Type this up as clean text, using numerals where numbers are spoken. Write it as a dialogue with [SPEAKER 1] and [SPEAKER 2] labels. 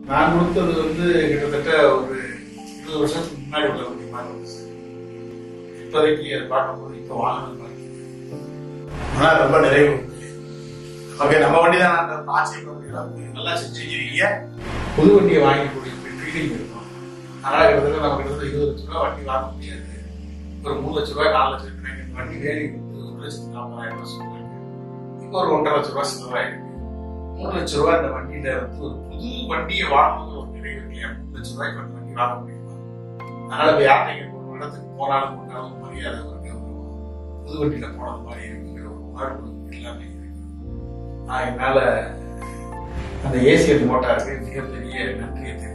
[SPEAKER 1] நான் கொடுத்தது வந்து கிட்டத்தட்ட ஒரு 20 வருஷத்துக்கு முன்னாடி உள்ள வண்டி மாதிரி இருந்துச்சு. இப்போதைக்கு அதை பார்க்கும்போது இப்போ வாங்கினது மாதிரி ஆனால் ரொம்ப நிறைவு. ஓகே, நம்ம வண்டி தான் ஆட்சி நல்லா செஞ்சுருக்கீங்க. புது வண்டியை வாங்கக்கூடிய ஃபீலிங் இருக்கும். அதனால கிட்டத்தட்ட நம்ம கிட்டத்தட்ட 20 லட்ச ரூபா வண்டி வாங்க முடியாது. ஒரு 3 லட்ச ரூபாய் 4 லட்ச ரூபாய் வண்டி வேலை வந்து 1,40,000 சொல்றாங்க. இப்போ ஒரு 1,50,000 லட்ச ரூபாய் செலவாயிருக்கு. 3 லட்ச ரூபாய் இந்த வண்டியில வந்து ஒரு புது வண்டியை வாங்கணும் ஒரு நிறைவு இல்லையா? 3 லட்ச ரூபாய்க்கு வந்து வண்டி வாங்க முடியுமா? அதனால இப்போ யார்கிட்ட ஒரு இடத்துக்கு போனாலும் போனாலும் மரியாதை ஒரு புது வண்டியில போனது மாதிரி இருக்குங்கிற ஒரு உணர்வு எல்லாமே இருக்கு. என்னால அந்த ஏசியல் மோட்டாருக்கு மிகப்பெரிய நன்றியை